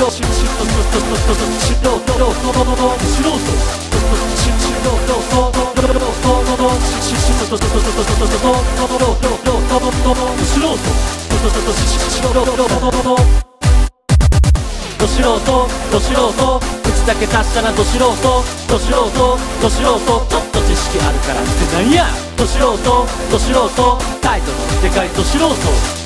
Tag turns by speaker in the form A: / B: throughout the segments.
A: だけ達者など素人、ちょっと知識あるからってなんや。ど素人、タイトルでかいど素人、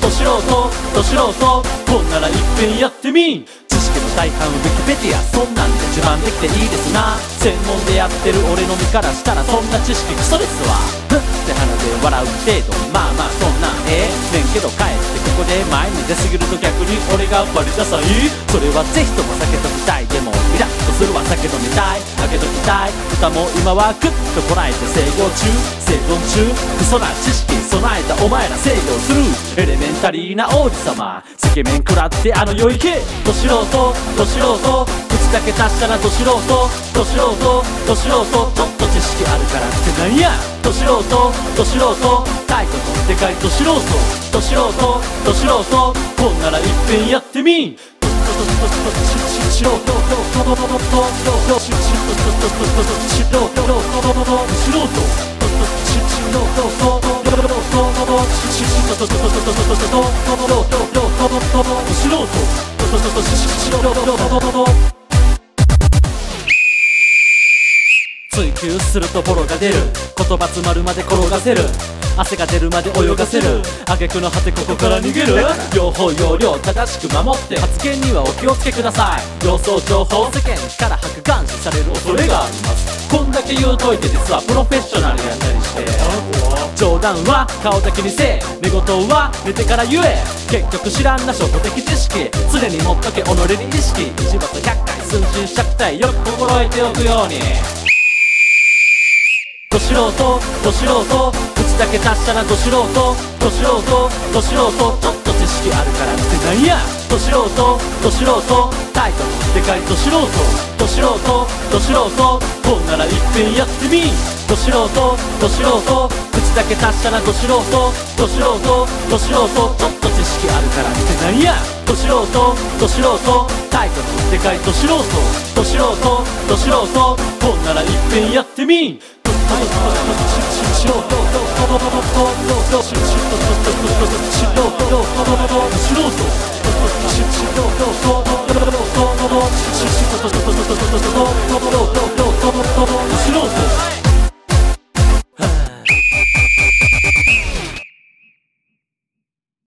A: こんならいっぺんやってみん。知識の大半ウィキペディア、そんなんで自慢できていいですな。専門でやってる俺の身からしたらそんな知識クソですわ。ふっって鼻で笑う程度、まあそんなんねんけど帰ってここで前に出すぎると逆に俺がバリダサい。それはぜひとも避けときたい。でもイラッとするわ酒飲みたい、開けときたい。歌も今はグッとこらえて生存中、クソな知識備えたお前ら制御するエレメンタリーな王子様、つけ麺食らってあの世行け。ど素人、口だけ達者など素人、ちょっと知識あるからってなんや。ど素人、タイトルでかいど素人、こんならいっぺんやってみん。追求するとボロが出る、言葉詰まるまで転がせる、汗が出るまで泳がせる、挙句の果てここから逃げる。両方要領正しく守って発言にはお気をつけください。様相情報世間から白眼視される恐れがあります。こんだけ言うといて実はプロフェッショナルやったりして、冗談は顔だけにせえ、寝言は寝てから言え。結局知らんな初歩的知識、常に持っとけ己に意識。一罰100回寸心尺体よく心得ておくように。ど素人、口だけ達者など素人、ちょっと知識あるからってなんや。ど素人、タイトルでかいど素人、こんならいっぺんやってみん。ど素人、口だけ達者など素人、ちょっと知識あるからってなんや。ど素人、タイトルでかいど素人、こんならいっぺんやってみん。素人